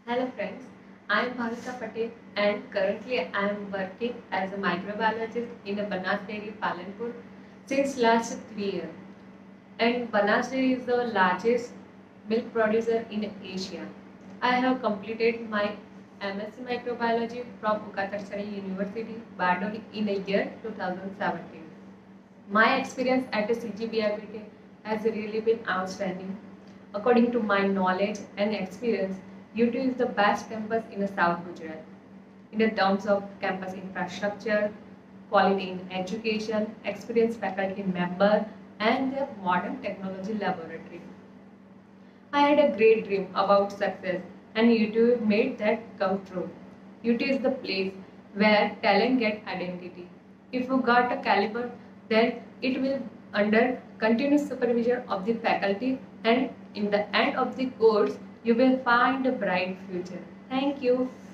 Hello friends, I am Bhavika Patel and currently I am working as a microbiologist in a Banas Dairy Palanpur since last 3 years. And Banas Dairy is the largest milk producer in Asia. I have completed my MSc Microbiology from Ukataksari University, Bardoli in a year 2017. My experience at CGBIBT has really been outstanding. According to my knowledge and experience, UT is the best campus in the South Gujarat. In the terms of campus infrastructure, quality in education, experienced faculty member, and their modern technology laboratory. I had a great dream about success, and UT made that come true. UT is the place where talent gets identity. If you got a caliber, then it will under continuous supervision of the faculty, and in the end of the course, you will find a bright future. Thank you.